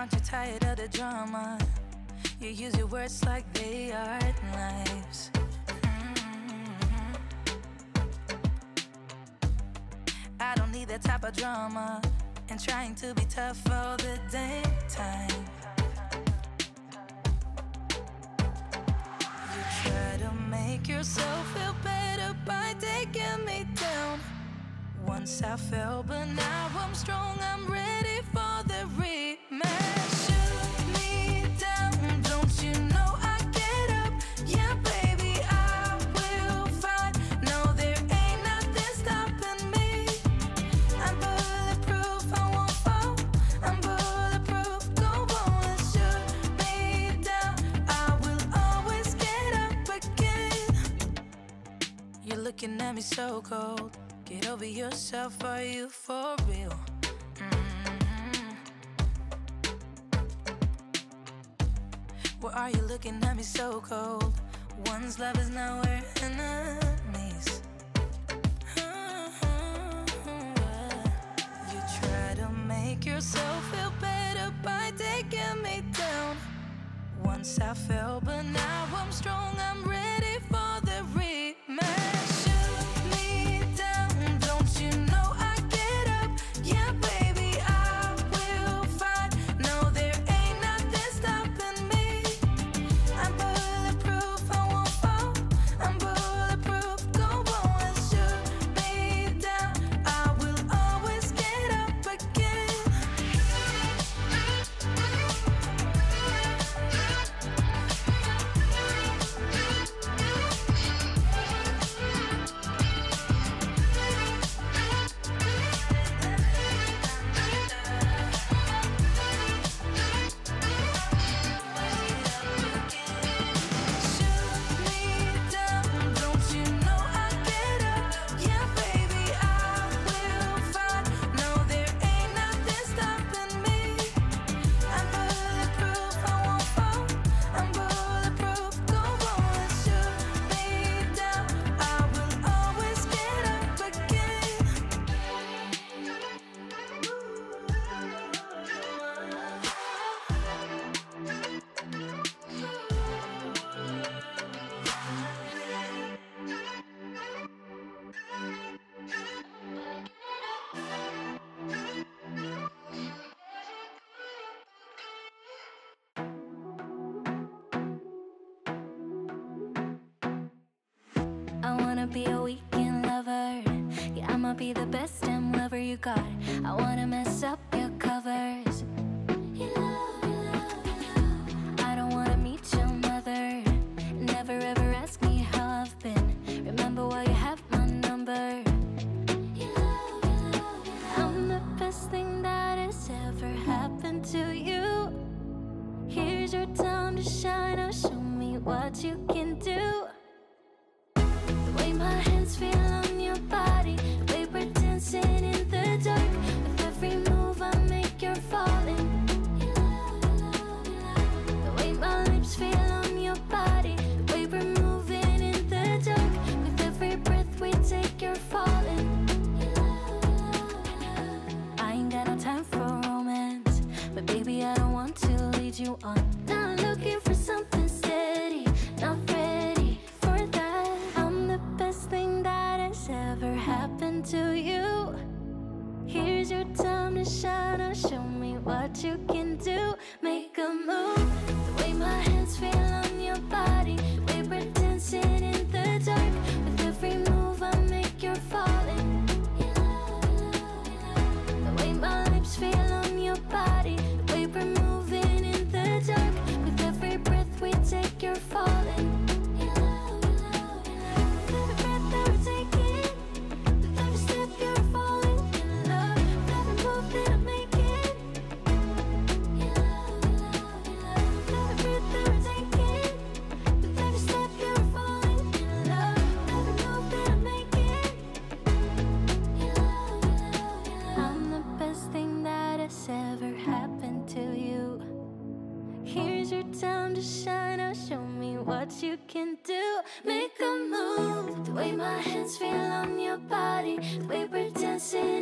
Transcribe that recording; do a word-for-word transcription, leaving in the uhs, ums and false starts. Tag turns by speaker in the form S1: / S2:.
S1: Aren't you tired of the drama? You use your words like they are knives. Mm-hmm. I don't need that type of drama and trying to be tough all the daytime. You try to make yourself feel better by taking me down. Once I fell, but now I'm strong. I'm ready for the rematch. Shoot me down, don't you know I get up? Yeah, baby, I will fight. No, there ain't nothing stopping me. I'm bulletproof, I won't fall. I'm bulletproof, go on and shoot me down. I will always get up again. You're looking at me so cold. Get over yourself, are you for real? Mm-hmm. Why are you looking at me so cold? One's love is now we're enemies. Mm-hmm. You try to make yourself feel better by taking me down. Once I fell, but now I'm strong. I'm ready for the rematch.
S2: Be a weekend lover. Yeah, I'ma be the best damn lover you got. I wanna mess up your covers. You love, you love, you love. I don't wanna meet your mother. Never ever ask me how I've been. Remember why you have my number. You love, you love, you love. I'm the best thing that has ever happened to you. Here's your time to shine. Now show me what you can do. My hands feel on your body. The way we're dancing in the dark. With every move I make, you're falling. You love, you love, you love. The way my lips feel on your body. The way we're moving in the dark. With every breath we take, you're falling. You love, you love, you love. I ain't got no time for romance, but baby, I don't want to lead you on. Not looking for something steady, not ready for that. The best thing that has ever happened to you. Here's your time to shine. Now show me what you can do. Make a move. The way my hands feel on your body. The way we're dancing in the dark. With every move I make, you're falling. You love, you love, you love. The way my lips feel on your body. The way we're moving in the dark. With every breath we take, you're falling. What you can do, make a move. The way my hands feel on your body. The way we're dancing